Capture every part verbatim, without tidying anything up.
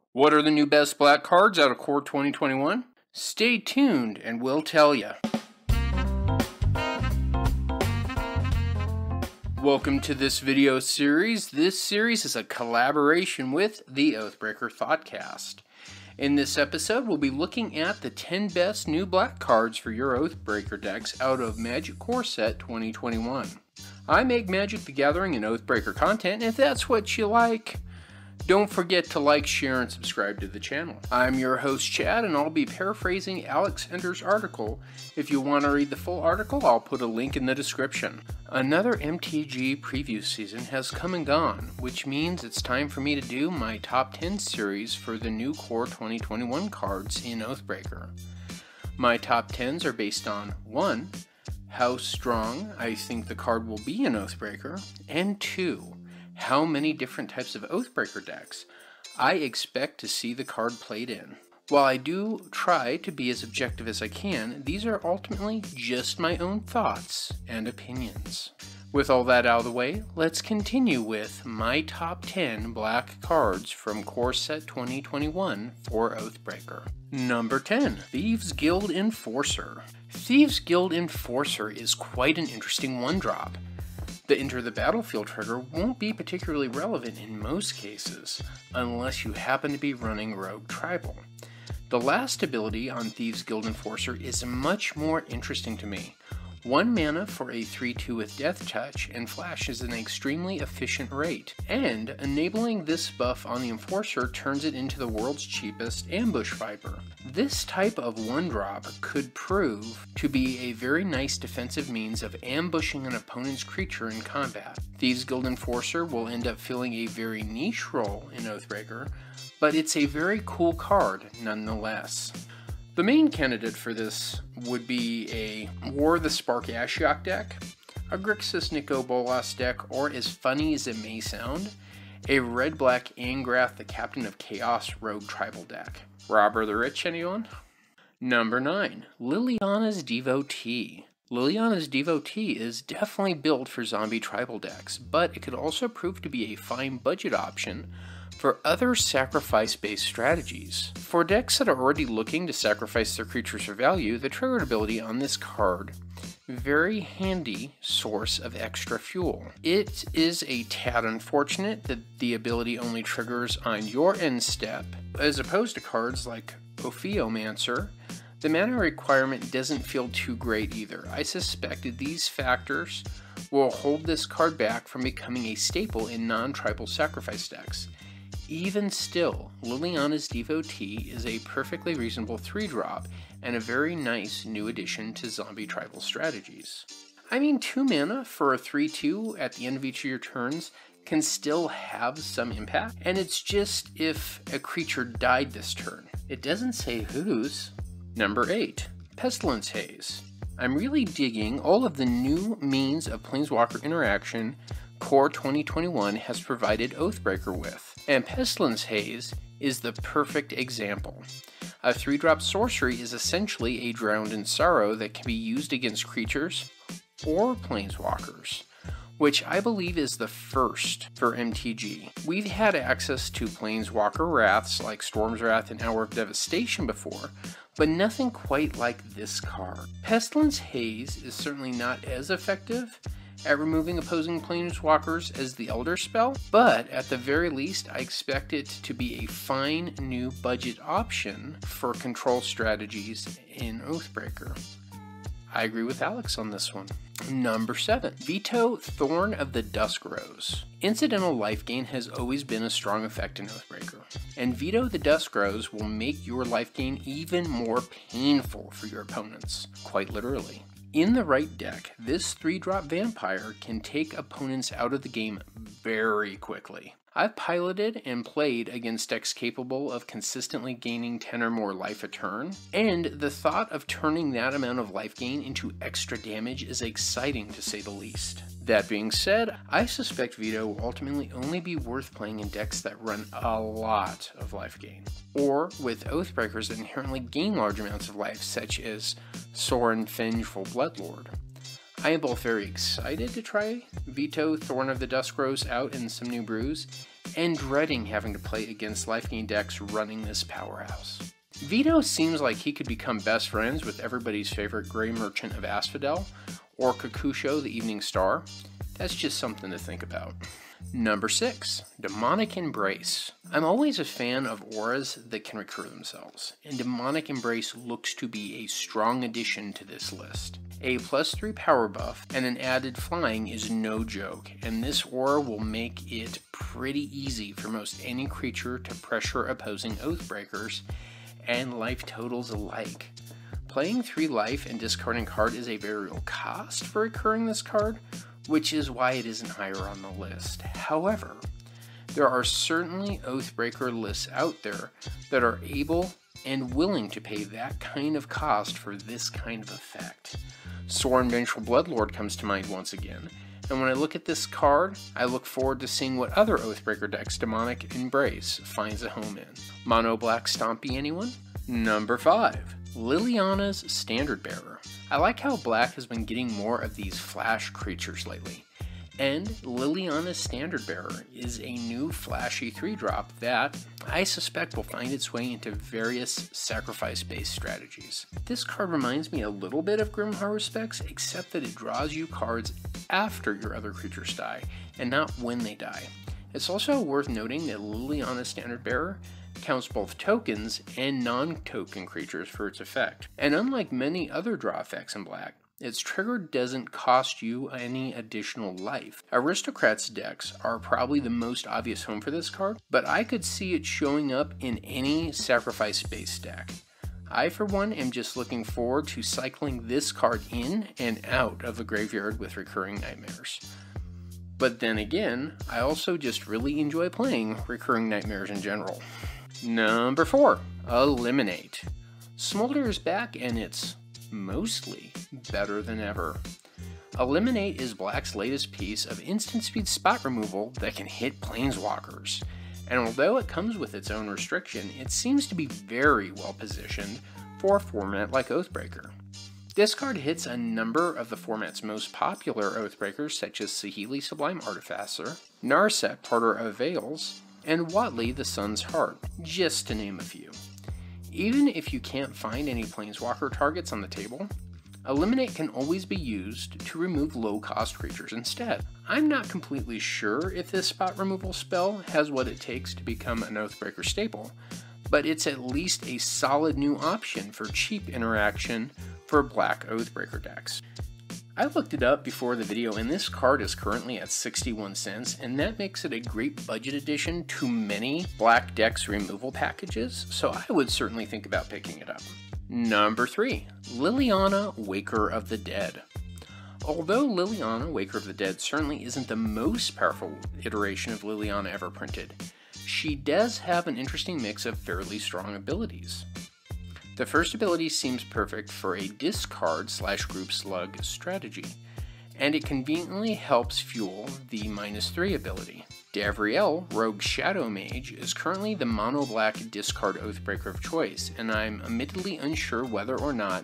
What are the new best black cards out of Core twenty twenty-one? Stay tuned and we'll tell you. Welcome to this video series. This series is a collaboration with the Oathbreaker Thoughtcast. In this episode, we'll be looking at the ten best new black cards for your Oathbreaker decks out of Magic Core Set twenty twenty-one. I make Magic the Gathering and Oathbreaker content, and if that's what you like, don't forget to like, share, and subscribe to the channel. I'm your host, Chad, and I'll be paraphrasing Alex Ender's article. If you want to read the full article, I'll put a link in the description. Another M T G preview season has come and gone, which means it's time for me to do my top ten series for the new Core twenty twenty-one cards in Oathbreaker. My top tens are based on one. How strong I think the card will be in Oathbreaker, and two. How many different types of Oathbreaker decks I expect to see the card played in. While I do try to be as objective as I can, these are ultimately just my own thoughts and opinions. With all that out of the way, let's continue with my top ten black cards from Core Set twenty twenty-one for Oathbreaker. Number ten. Thieves Guild Enforcer. Thieves Guild Enforcer is quite an interesting one-drop. The Enter the Battlefield trigger won't be particularly relevant in most cases, unless you happen to be running Rogue Tribal. The last ability on Thieves Guild Enforcer is much more interesting to me. One mana for a three two with Death Touch and flashes an extremely efficient rate, and enabling this buff on the Enforcer turns it into the world's cheapest Ambush Viper. This type of one-drop could prove to be a very nice defensive means of ambushing an opponent's creature in combat. Thieves Guild Enforcer will end up filling a very niche role in Oathbreaker, but it's a very cool card nonetheless. The main candidate for this would be a War the Spark Ashiok deck, a Grixis Nico Bolas deck, or as funny as it may sound, a red-black Angrath the Captain of Chaos Rogue Tribal deck. Robber the Rich, anyone? Number nine. Liliana's Devotee. Liliana's Devotee is definitely built for zombie tribal decks, but it could also prove to be a fine budget option for other sacrifice-based strategies. For decks that are already looking to sacrifice their creatures for value, the triggered ability on this card, very handy source of extra fuel. It is a tad unfortunate that the ability only triggers on your end step, as opposed to cards like Ophiomancer. The mana requirement doesn't feel too great either. I suspect these factors will hold this card back from becoming a staple in non-tribal sacrifice decks. Even still, Liliana's Devotee is a perfectly reasonable three drop and a very nice new addition to zombie tribal strategies. I mean, two mana for a three two at the end of each of your turns can still have some impact, and it's just if a creature died this turn. It doesn't say whose. Number eight. Pestilence Haze. I'm really digging all of the new means of Planeswalker interaction Core twenty twenty-one has provided Oathbreaker with, and Pestilence Haze is the perfect example. A three drop sorcery is essentially a Drowned in Sorrow that can be used against creatures or Planeswalkers, which I believe is the first for M T G. We've had access to Planeswalker Wraths like Storm's Wrath and Hour of Devastation before, but nothing quite like this card. Pestilence Haze is certainly not as effective at removing opposing Planeswalkers as the Elder spell, but at the very least I expect it to be a fine new budget option for control strategies in Oathbreaker. I agree with Alex on this one. Number seven. Vito Thorn of the Duskrose. Incidental life gain has always been a strong effect in Oathbreaker, and Vito the Duskrose will make your life gain even more painful for your opponents, quite literally. In the right deck, this three drop vampire can take opponents out of the game very quickly. I've piloted and played against decks capable of consistently gaining ten or more life a turn, and the thought of turning that amount of life gain into extra damage is exciting to say the least. That being said, I suspect Vito will ultimately only be worth playing in decks that run a lot of life gain, or with Oathbreakers that inherently gain large amounts of life, such as Sorin Vengeful Bloodlord. I am both very excited to try Vito Thorn of the Duskrose out in some new brews, and dreading having to play against life gain decks running this powerhouse. Vito seems like he could become best friends with everybody's favorite Gray Merchant of Asphodel, or Kakusho the Evening Star. That's just something to think about. Number six, Demonic Embrace. I'm always a fan of auras that can recur themselves, and Demonic Embrace looks to be a strong addition to this list. A plus three power buff and an added flying is no joke, and this aura will make it pretty easy for most any creature to pressure opposing Oathbreakers and life totals alike. Playing three life and discarding card is a very real cost for recurring this card, which is why it isn't higher on the list. However, there are certainly Oathbreaker lists out there that are able and willing to pay that kind of cost for this kind of effect. Sorin Vengeful Bloodlord comes to mind once again, and when I look at this card, I look forward to seeing what other Oathbreaker decks Demonic Embrace finds a home in. Mono Black Stompy, anyone? Number five, Liliana's Standard Bearer. I like how Black has been getting more of these flash creatures lately, and Liliana's Standard Bearer is a new flashy three drop that I suspect will find its way into various sacrifice-based strategies. This card reminds me a little bit of Grim Haruspex, except that it draws you cards after your other creatures die, and not when they die. It's also worth noting that Liliana's Standard Bearer counts both tokens and non-token creatures for its effect, and unlike many other draw effects in Black, its trigger doesn't cost you any additional life. Aristocrats decks are probably the most obvious home for this card, but I could see it showing up in any sacrifice-based deck. I, for one, am just looking forward to cycling this card in and out of the graveyard with recurring nightmares. But then again, I also just really enjoy playing recurring nightmares in general. Number four, Eliminate. Smolder is back and it's mostly better than ever. Eliminate is Black's latest piece of instant speed spot removal that can hit Planeswalkers, and although it comes with its own restriction, it seems to be very well positioned for a format like Oathbreaker. This card hits a number of the format's most popular Oathbreakers such as Saheeli Sublime Artificer, Narset Parter of Veils, and Watley the Sun's Heart, just to name a few. Even if you can't find any Planeswalker targets on the table, Eliminate can always be used to remove low-cost creatures instead. I'm not completely sure if this spot removal spell has what it takes to become an Oathbreaker staple, but it's at least a solid new option for cheap interaction for Black Oathbreaker decks. I looked it up before the video and this card is currently at sixty-one cents, and that makes it a great budget addition to many Black decks removal packages, so I would certainly think about picking it up. Number three, Liliana Waker of the Dead. Although Liliana Waker of the Dead certainly isn't the most powerful iteration of Liliana ever printed, she does have an interesting mix of fairly strong abilities. The first ability seems perfect for a discard slash group slug strategy, and it conveniently helps fuel the minus three ability. Davriel, Rogue Shadow Mage, is currently the mono black discard Oathbreaker of choice, and I'm admittedly unsure whether or not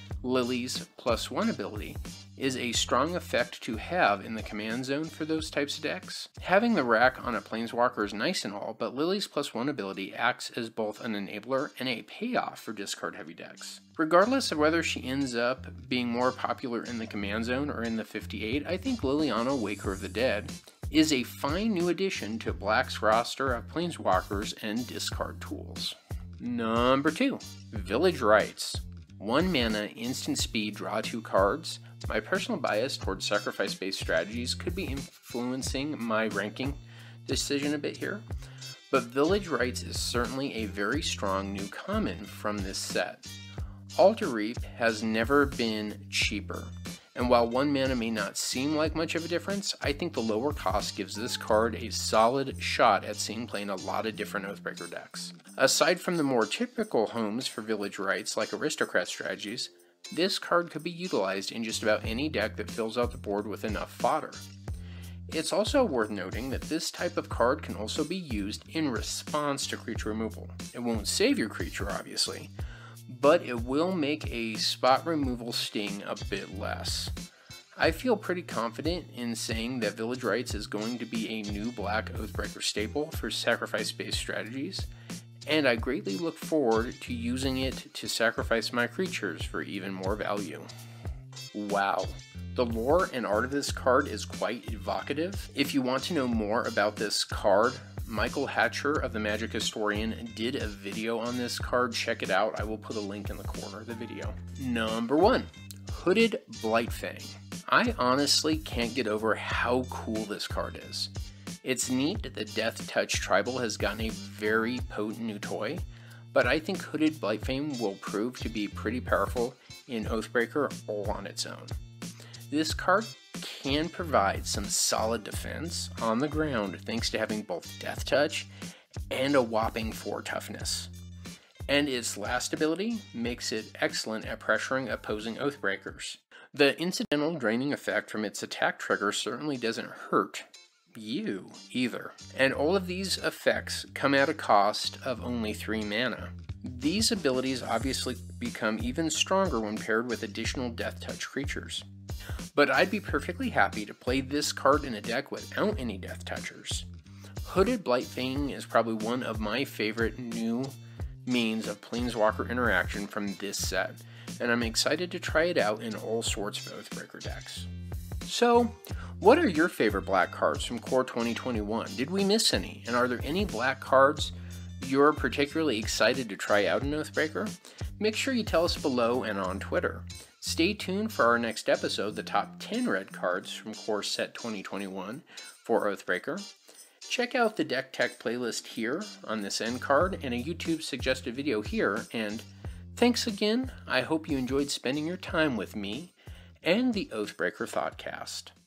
Lily's plus one ability is a strong effect to have in the command zone for those types of decks. Having the rack on a Planeswalker is nice and all, but Lily's plus one ability acts as both an enabler and a payoff for discard heavy decks. Regardless of whether she ends up being more popular in the command zone or in the fifty-eight, I think Liliana Waker of the Dead is a fine new addition to Black's roster of Planeswalkers and discard tools. Number two, Village Rites. One mana, instant speed, draw two cards. My personal bias towards sacrifice-based strategies could be influencing my ranking decision a bit here, but Village Rites is certainly a very strong new common from this set. Altar Reap has never been cheaper, and while one mana may not seem like much of a difference, I think the lower cost gives this card a solid shot at seeing play in a lot of different Oathbreaker decks. Aside from the more typical homes for Village Rites like Aristocrat strategies, this card could be utilized in just about any deck that fills out the board with enough fodder. It's also worth noting that this type of card can also be used in response to creature removal. It won't save your creature, obviously, but it will make a spot removal sting a bit less. I feel pretty confident in saying that Village Rites is going to be a new black Oathbreaker staple for sacrifice-based strategies, and I greatly look forward to using it to sacrifice my creatures for even more value. Wow. The lore and art of this card is quite evocative. If you want to know more about this card, Michael Hatcher of the Magic Historian did a video on this card. Check it out. I will put a link in the corner of the video. Number one, Hooded Blightfang. I honestly can't get over how cool this card is. It's neat that Death Touch Tribal has gotten a very potent new toy, but I think Hooded Blightfang will prove to be pretty powerful in Oathbreaker all on its own. This card can provide some solid defense on the ground thanks to having both Death Touch and a whopping four toughness. And its last ability makes it excellent at pressuring opposing Oathbreakers. The incidental draining effect from its attack trigger certainly doesn't hurt you either. And all of these effects come at a cost of only three mana. These abilities obviously become even stronger when paired with additional Death Touch creatures. But I'd be perfectly happy to play this card in a deck without any Death Touchers. Hooded Blightfang is probably one of my favorite new means of Planeswalker interaction from this set, and I'm excited to try it out in all sorts of Oathbreaker decks. So, what are your favorite black cards from Core twenty twenty-one? Did we miss any? And are there any black cards you're particularly excited to try out in Oathbreaker? Make sure you tell us below and on Twitter. Stay tuned for our next episode, the top ten red cards from Core Set twenty twenty-one for Oathbreaker. Check out the Deck Tech playlist here on this end card and a YouTube suggested video here, and thanks again. I hope you enjoyed spending your time with me and the Oathbreaker Thoughtcast.